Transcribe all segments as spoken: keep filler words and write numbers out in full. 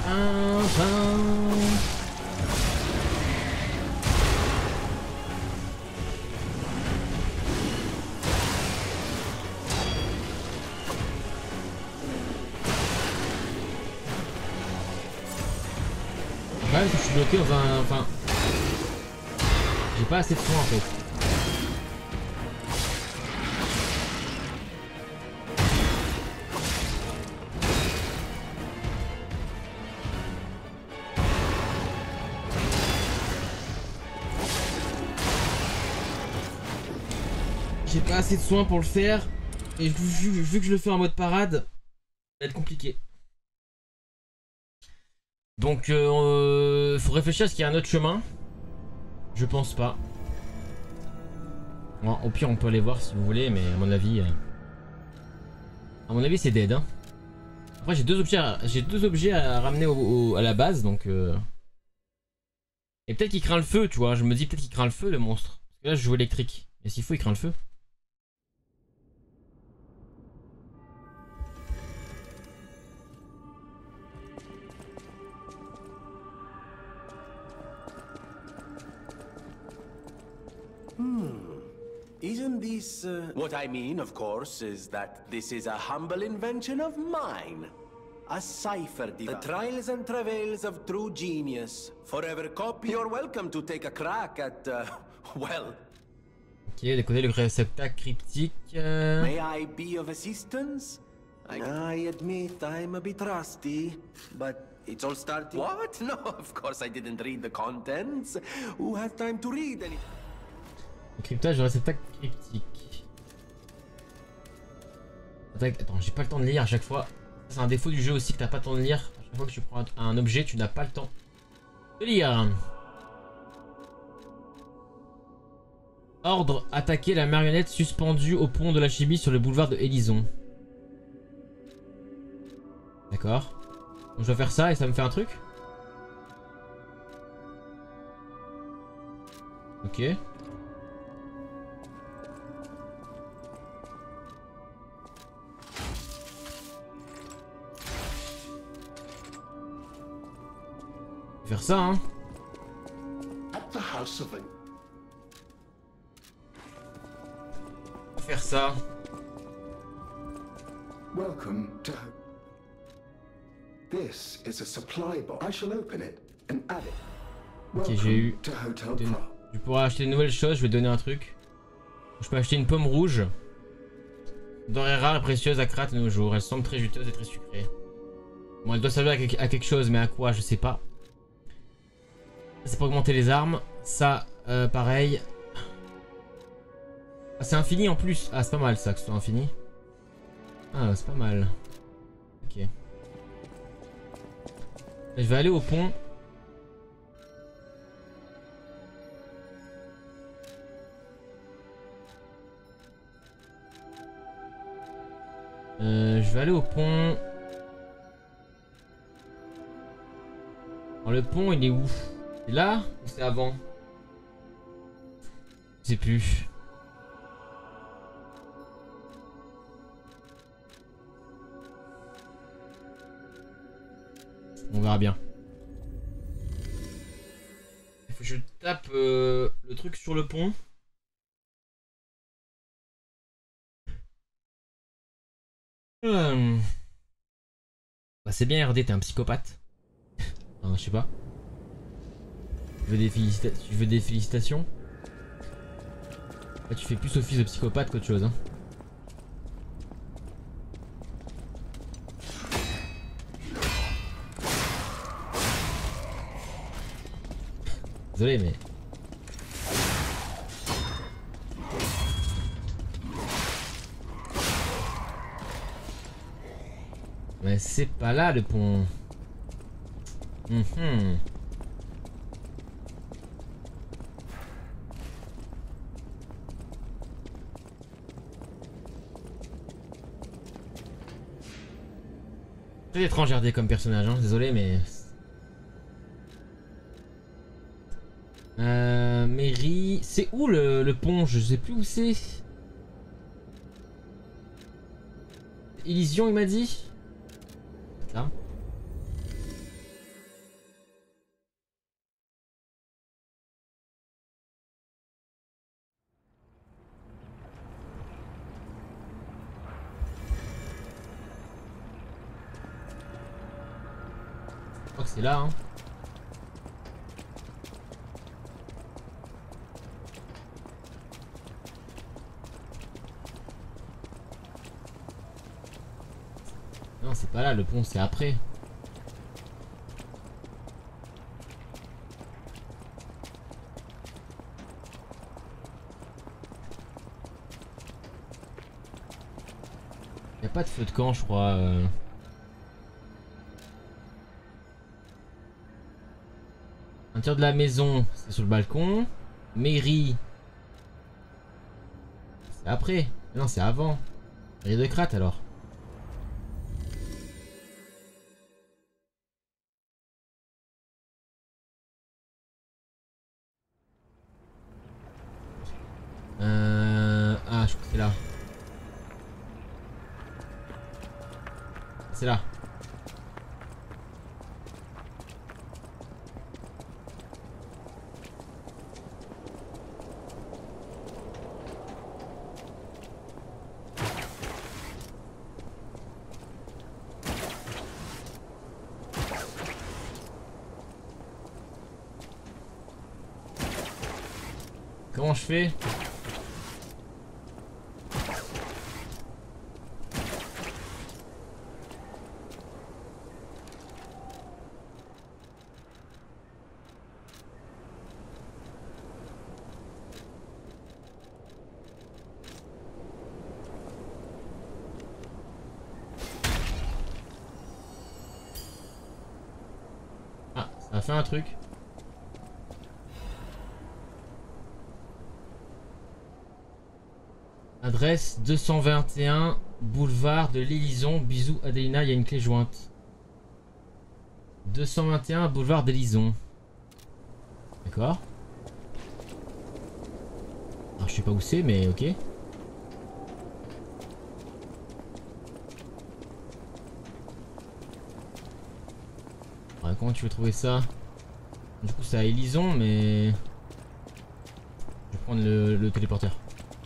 Un pain. Quand même que je suis bloqué dans un... Enfin... J'ai pas assez de soins en fait. J'ai pas assez de soins pour le faire. Et vu, vu que je le fais en mode parade, ça va être compliqué. Donc euh, faut réfléchir à ce qu'il y a un autre chemin. Je pense pas. Bon, au pire on peut aller voir si vous voulez, mais à mon avis... Euh... À mon avis c'est dead hein. Après j'ai deux objets à... j'ai deux objets à ramener au, au, à la base donc... Euh... Et peut-être qu'il craint le feu tu vois, je me dis peut-être qu'il craint le feu le monstre. Parce que là je joue électrique. Et s'il faut il craint le feu. Hmm. Isn't this... Uh... What I mean, of course, is that this is a humble invention of mine. A cipher device. The trials and travails of true genius. Forever copy. You're welcome to take a crack at, uh, well... Ok, décoder le réceptacle cryptique. Euh... May I be of assistance? I... I admit I'm a bit rusty, but it's all starting... What? No, of course I didn't read the contents. Who has time to read any... Le cryptage de réceptacle cryptique. Attends, j'ai pas le temps de lire à chaque fois. C'est un défaut du jeu aussi que t'as pas le temps de lire. À chaque fois que tu prends un objet, tu n'as pas le temps de lire. Ordre, attaquer la marionnette suspendue au pont de la chimie sur le boulevard de Élison. D'accord. Donc je dois faire ça et ça me fait un truc. Ok. Faire ça hein. Faire ça. Welcome to... This is a supply box. I shall open it and add it. Ok, j'ai eu... Je pourrais acheter de nouvelles choses, je vais donner un truc. Je peux acheter une pomme rouge. Denrée rare et précieuse à Krat de nos jours. Elle semble très juteuse et très sucrée. Bon, elle doit servir à quelque chose, mais à quoi, je sais pas. C'est pour augmenter les armes. Ça, euh, pareil. Ah, c'est infini en plus. Ah, c'est pas mal ça, que ce soit infini. Ah, c'est pas mal. Ok. Je vais aller au pont. Euh, je vais aller au pont. Alors, le pont, il est où? C'est là ou c'est avant? Je sais plus. On verra bien. Il faut que je tape euh, le truc sur le pont. Hum. Bah c'est bien R D, t'es un psychopathe. Enfin, je sais pas. Tu veux des, félicita tu veux des félicitations? Là, tu fais plus office de psychopathe qu'autre chose. Hein. Désolé, mais... Mais c'est pas là le pont. Mmh. Très étrange R D comme personnage, hein, désolé mais... Euh... Mairie... C'est où le, le pont? Je sais plus où c'est. Illusion il m'a dit. Là. c'est là, hein. Non, c'est pas là, le pont, c'est après. Y a pas de feu de camp, je crois. Euh... L'intérieur de la maison, c'est sur le balcon. Mairie. C'est après. Non, c'est avant. Mairie de Krat alors. Euh... Ah, je crois que c'est là. C'est là. Comment je fais? Ah, ça a fait un truc. Adresse deux cent vingt et un, boulevard de l'Élison. Bisous Adelina, il y a une clé jointe. deux cent vingt et un, boulevard d'Élison. D'accord. Alors je sais pas où c'est, mais ok. Alors, comment tu veux trouver ça? Du coup c'est à Élison, mais... Je vais prendre le, le téléporteur.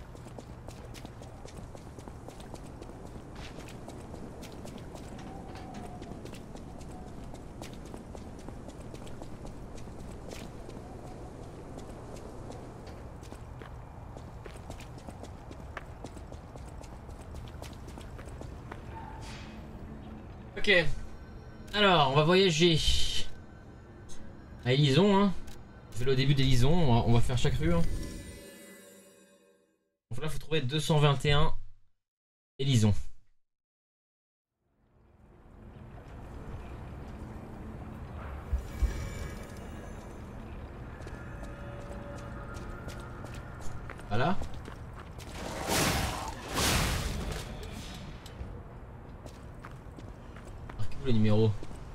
Ok, alors on va voyager à Élison, hein. C'est le début d'Élison, on va, on va faire chaque rue. Hein. Donc là, il faut trouver deux cent vingt et un Élison. Voilà. Marquez-vous le numéro.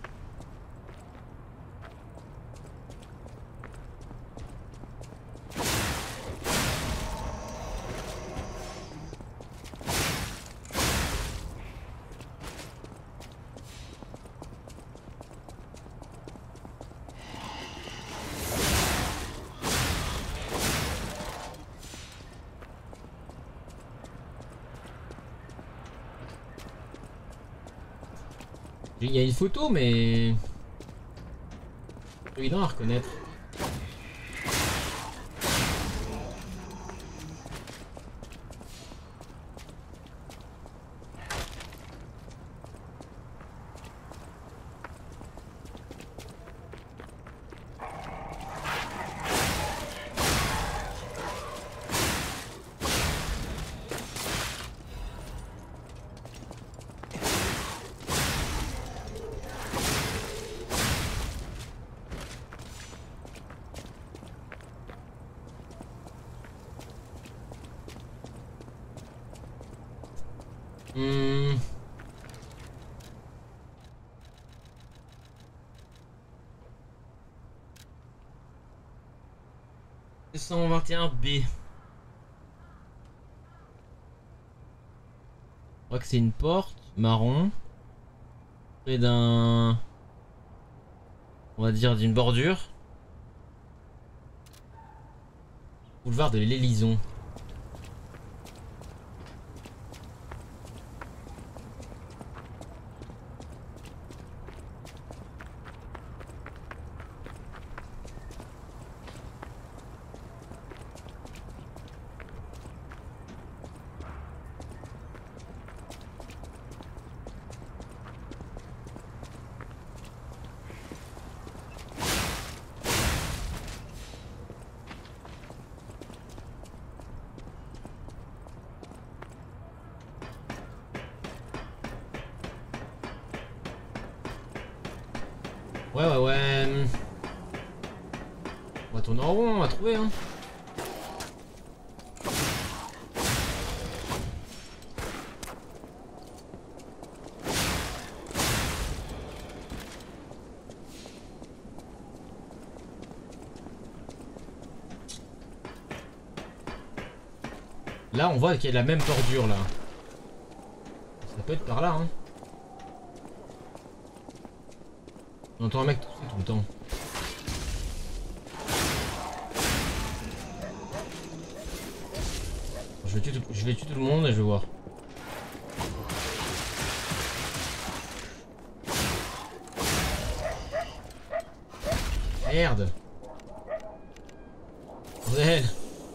Il y a une photo, mais... C'est évident à reconnaître. Hmm. deux cent vingt et un B. Je crois que c'est une porte marron. Près d'un... On va dire d'une bordure. Boulevard de l'Élison. Ouais, ouais, ouais. On va tourner en rond, on va trouver, hein. Là, on voit qu'il y a la même bordure, là. Ça peut être par là, hein. On entend un mec tousser tout le temps. Je vais, tuer tout, je vais tuer tout le monde et je vais voir. Merde. Bordel.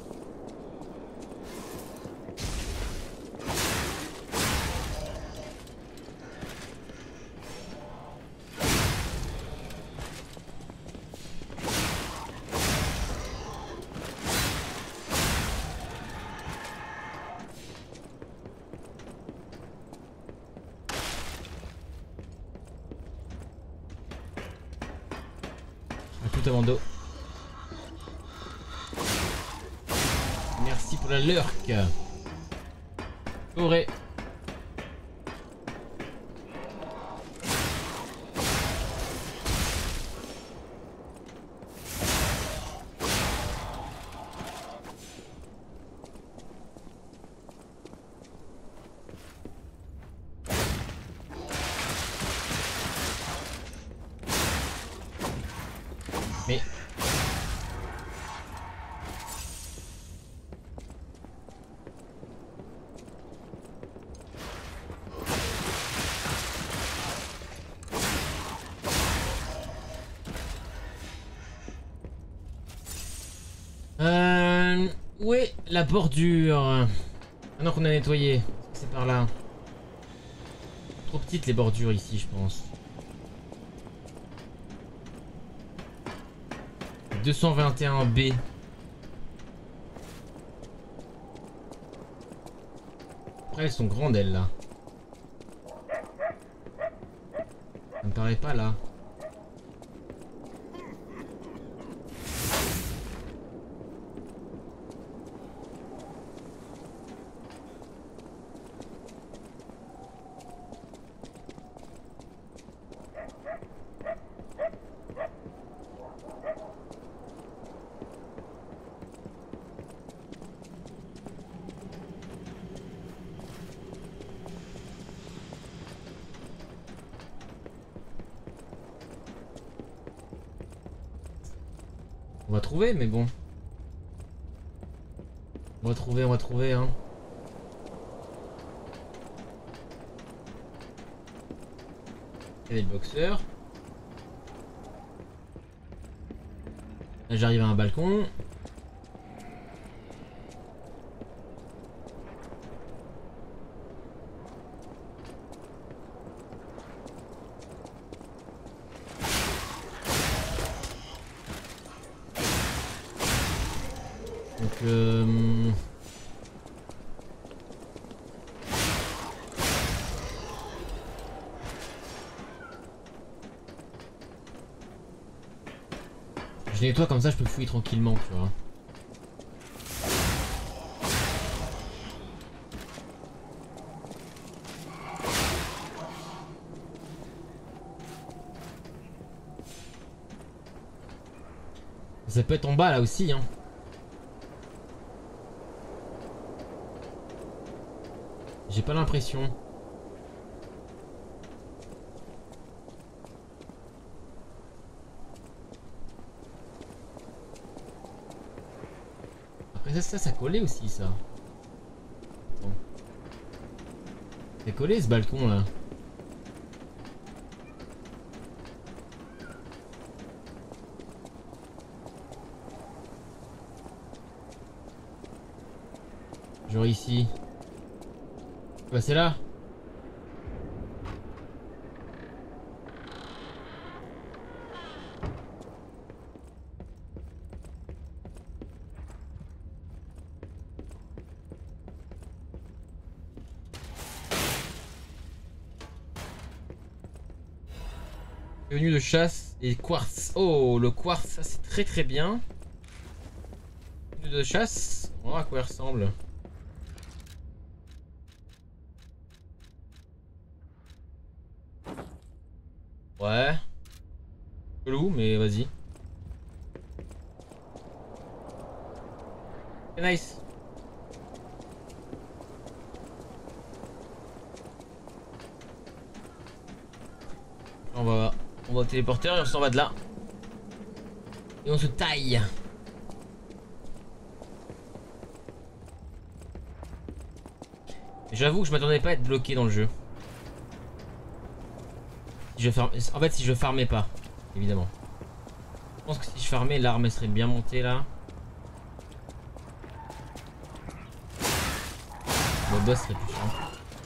Tout avant d'eau. Merci pour la lurk. Forêt. Mais... Euh... Où est la bordure? Maintenant qu'on a nettoyé. C'est par là. Trop petites les bordures ici, je pense. deux cent vingt et un B. Après elles sont grandes elles là. Ça me paraît pas là. On va trouver, mais bon. On va trouver, on va trouver, hein. Il y a des boxeurs. Là, j'arrive à un balcon. Donc euh... je nettoie comme ça, je peux fouiller tranquillement, tu vois. Ça peut être en bas là aussi, hein. J'ai pas l'impression. Après ça, ça, ça collait aussi ça. Attends. C'est collé ce balcon là. Genre ici. Bah c'est là. Tenue de chasse et quartz. Oh, le quartz, ça c'est très très bien. Tenue de chasse. On va voir à quoi elle ressemble. Ouais. Chelou, mais vas-y. C'est nice. On va, on va au téléporteur et on s'en va de là. Et on se taille. J'avoue que je m'attendais pas à être bloqué dans le jeu. Si je farm... En fait, si je farmais pas, évidemment. Je pense que si je farmais, l'arme elle serait bien montée là. Le boss serait plus chiant.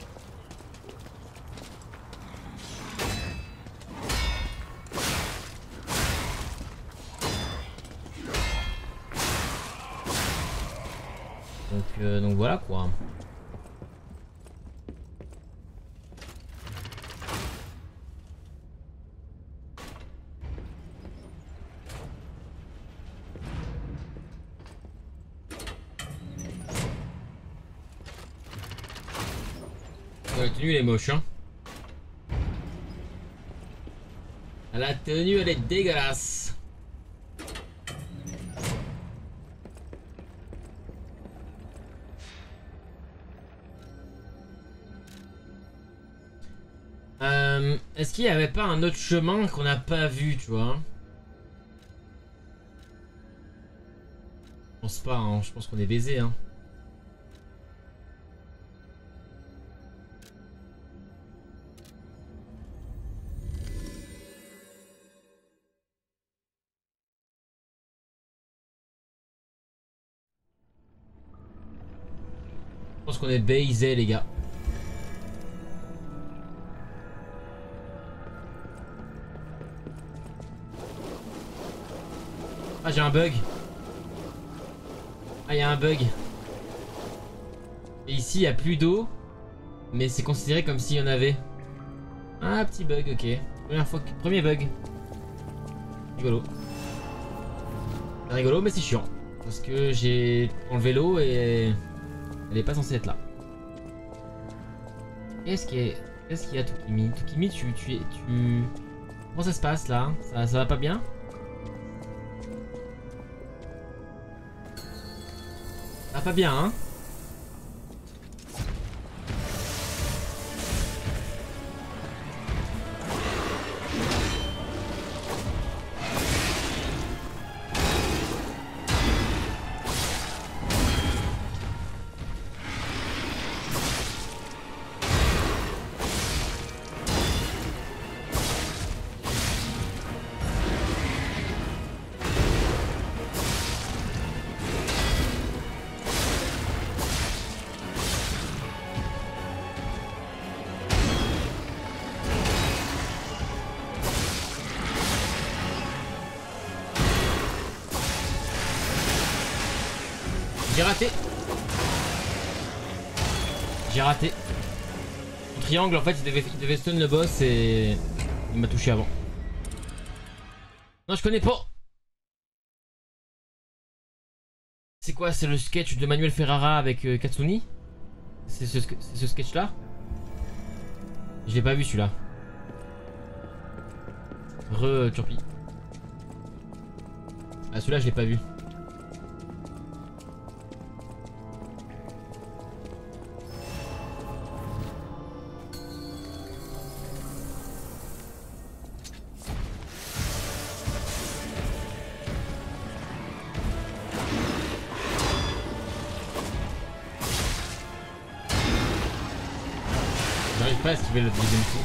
Donc, euh, donc voilà quoi. La tenue elle est moche hein. La tenue elle est dégueulasse. Euh, Est-ce qu'il n'y avait pas un autre chemin qu'on n'a pas vu, tu vois? Je pense pas, hein. Je pense qu'on est baisé. Hein. Je pense qu'on est baisé, les gars. Ah, j'ai un bug. Ah, il y a un bug. Et ici, il n'y a plus d'eau. Mais c'est considéré comme s'il y en avait. Ah, petit bug, ok. Première fois que... Premier bug. Rigolo. C'est rigolo, mais c'est chiant. Parce que j'ai enlevé l'eau et... Elle est pas censée être là. Qu'est-ce qu'il y a, qu'est-ce qu'il y a Tukimi Tukimi, tu, tu, tu... Comment ça se passe, là? Ça, ça va pas bien? Ça va pas bien, hein? J'ai raté. J'ai raté. Mon triangle, en fait, il devait, il devait stun le boss et... Il m'a touché avant. Non, je connais pas. C'est quoi? C'est le sketch de Manuel Ferrara avec euh, Katsuni? C'est ce, ce sketch-là? Je l'ai pas vu, celui-là. Re Turpi. Ah, celui-là, je l'ai pas vu. J'arrive pas à esquiver le deuxième coup.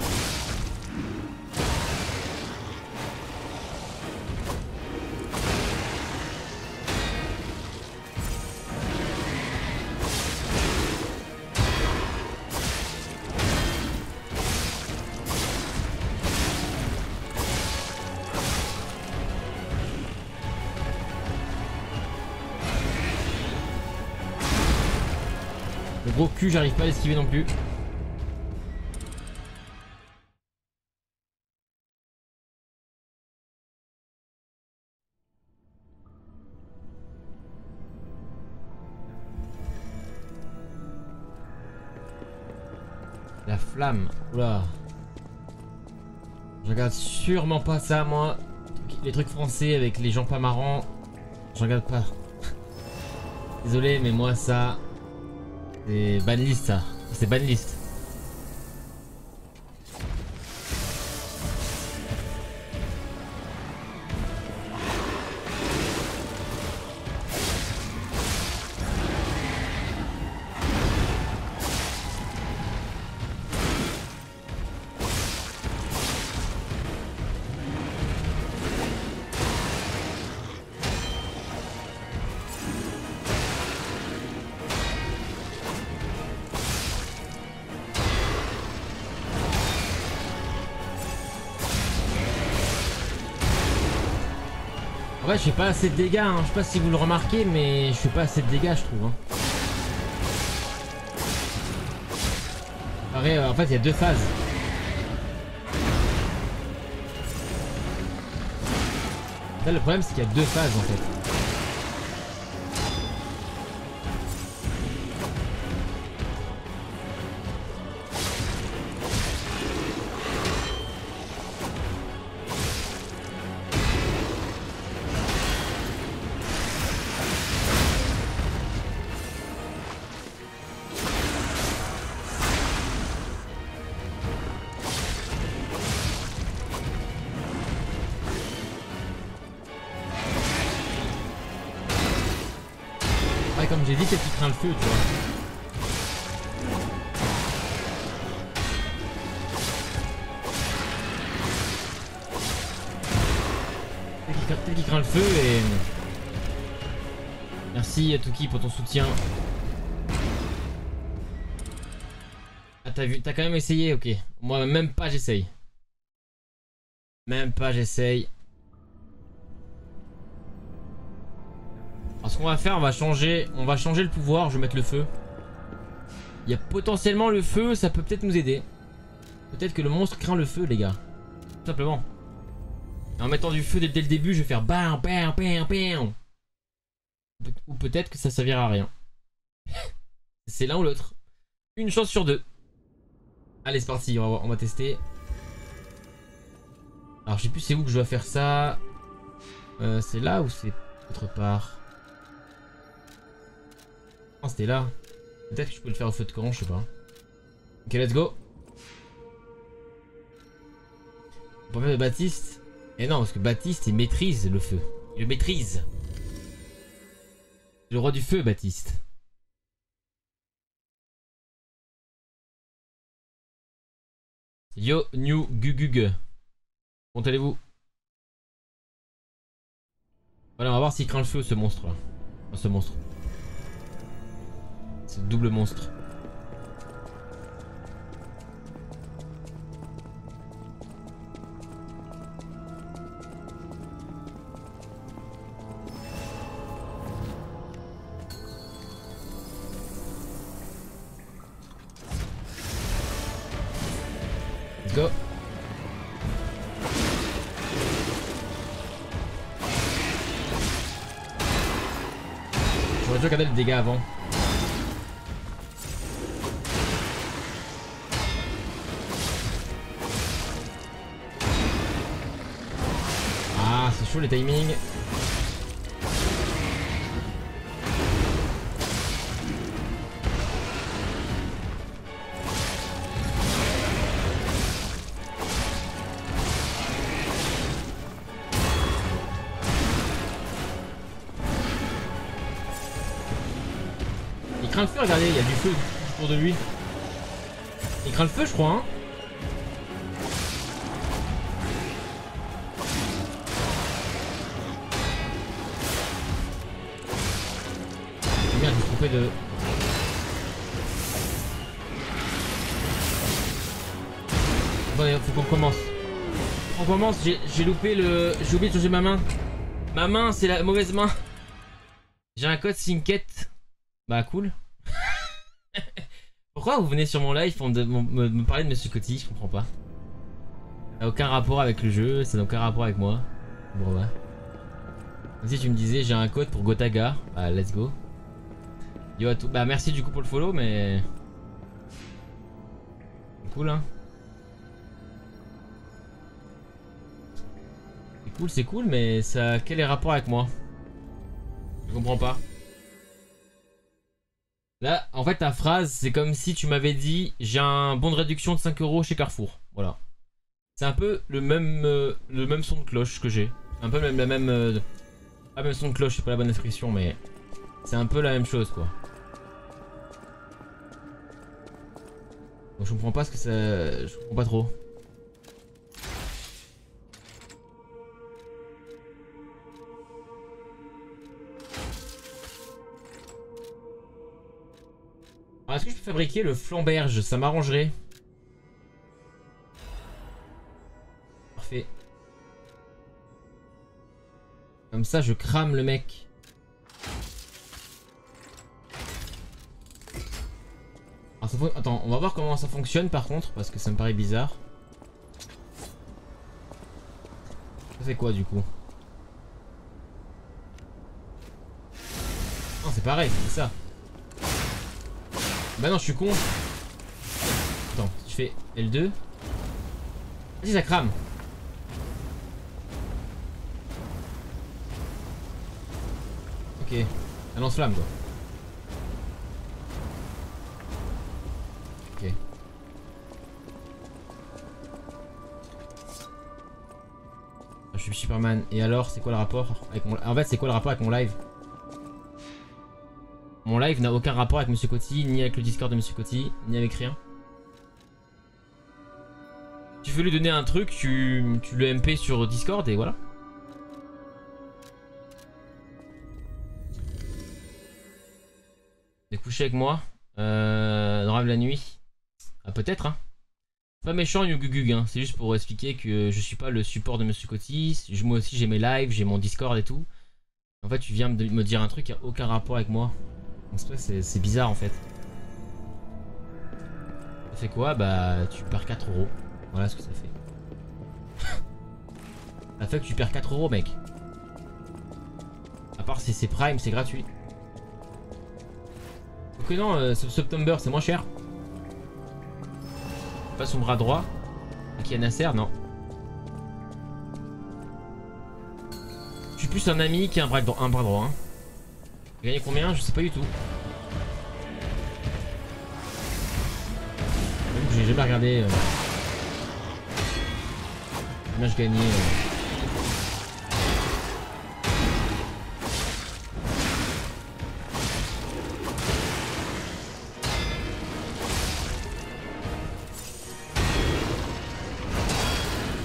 Le gros cul, j'arrive pas à l'esquiver non plus. La flamme. Oula. Je regarde sûrement pas ça moi. Les trucs français avec les gens pas marrants. Je regarde pas. Désolé mais moi ça. C'est banlist ça. C'est banlist. Ouais, je fais pas assez de dégâts, hein. Je sais pas si vous le remarquez, mais je fais pas assez de dégâts, je trouve. Hein. Pareil, euh, en fait, il y a deux phases. Là, le problème, c'est qu'il y a deux phases en fait. Comme j'ai dit, c'est qui craint le feu, tu vois. Peut-être qu'il craint le feu et... Merci Tuki pour ton soutien. Ah t'as vu, t'as quand même essayé, ok. Moi même pas j'essaye. Même pas j'essaye. Alors ce qu'on va faire, on va changer, on va changer le pouvoir, je vais mettre le feu. Il y a potentiellement le feu, ça peut peut-être nous aider. Peut-être que le monstre craint le feu les gars. Tout simplement. Et en mettant du feu dès, dès le début, je vais faire bam bam bam bam. Ou peut-être que ça servira à rien. C'est l'un ou l'autre. Une chance sur deux. Allez c'est parti, on va, on va tester. Alors je sais plus c'est où que je dois faire ça. Euh, c'est là ou c'est autre part? Non c'était là. Peut-être que je peux le faire au feu de camp, je sais pas. Ok let's go. On peut faire Baptiste. Et non parce que Baptiste il maîtrise le feu. Il le maîtrise. Le roi du feu Baptiste. Yo New Gugug. Comment allez-vous? Voilà on va voir s'il craint le feu ce monstre là. Enfin, ce monstre. Ce double monstre. Let's go. J'aurais dû regarder le dégât avant. Ah, c'est chaud les timings. Il craint le feu, regardez, il y a du feu autour de lui. Il craint le feu, je crois, hein. Merde, je me suis trompé de... Bon, faut qu'on commence. On commence, j'ai loupé le... J'ai oublié de changer ma main. Ma main, c'est la mauvaise main. J'ai un code Syncette. Bah cool. Pourquoi vous venez sur mon live pour me, me, me parler de Monsieur Coty? Je comprends pas. Ça n'a aucun rapport avec le jeu, ça n'a aucun rapport avec moi. Bon ouais. Comme si tu me disais j'ai un code pour Gotaga. Bah let's go. Yo à tout. Bah merci du coup pour le follow mais... C'est cool hein. C'est cool, c'est cool, mais ça, quel est le rapport avec moi? Je comprends pas. Là, en fait, ta phrase, c'est comme si tu m'avais dit j'ai un bon de réduction de cinq euros chez Carrefour. Voilà. C'est un peu le même, euh, le même son de cloche que j'ai. Un peu même la même... Euh, pas même son de cloche, c'est pas la bonne expression, mais... C'est un peu la même chose, quoi. Donc je comprends pas ce que ça... Je comprends pas trop. Alors est-ce que je peux fabriquer le flamberge? Ça m'arrangerait. Parfait. Comme ça je crame le mec. Alors, ça faut... Attends, on va voir comment ça fonctionne par contre, parce que ça me paraît bizarre. Ça fait quoi du coup? Non, c'est pareil, c'est ça. Bah non, je suis con. Attends, si je fais L deux. Vas-y, ça crame. Ok, un lance-flamme quoi. Ok. Je suis Superman. Et alors, c'est quoi le rapport avec mon... En fait, c'est quoi le rapport avec mon live? Mon live n'a aucun rapport avec Monsieur Coty, ni avec le Discord de Monsieur Coty, ni avec rien. Tu veux lui donner un truc, tu, tu le M P sur Discord et voilà. T'es couché avec moi euh, dans Rave la nuit. Ah peut-être hein. Pas méchant Yugugug hein, c'est juste pour expliquer que je suis pas le support de Monsieur Coty. Moi aussi j'ai mes lives, j'ai mon Discord et tout. En fait tu viens de me dire un truc qui a aucun rapport avec moi. C'est bizarre en fait. Ça fait quoi? Bah tu perds quatre euros. Voilà ce que ça fait. Ça fait que tu perds quatre euros mec. À part si c'est Prime, c'est gratuit. Ok non, euh, September c'est moins cher. Pas son bras droit. Qui a Nasser, non. Je suis plus un ami qu'un bras, un bras droit. Hein. J'ai gagné combien? Je sais pas du tout. J'ai jamais regardé. Euh... Combien je gagnais. Euh...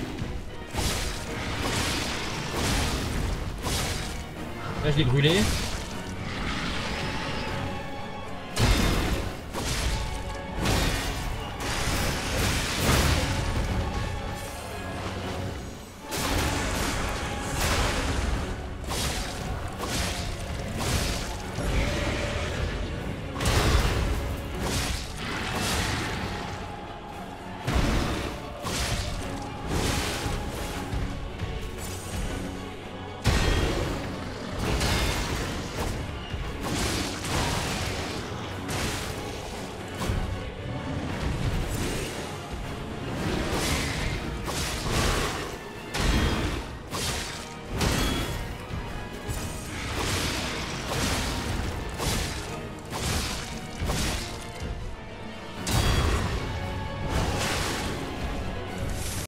Là je l'ai brûlé.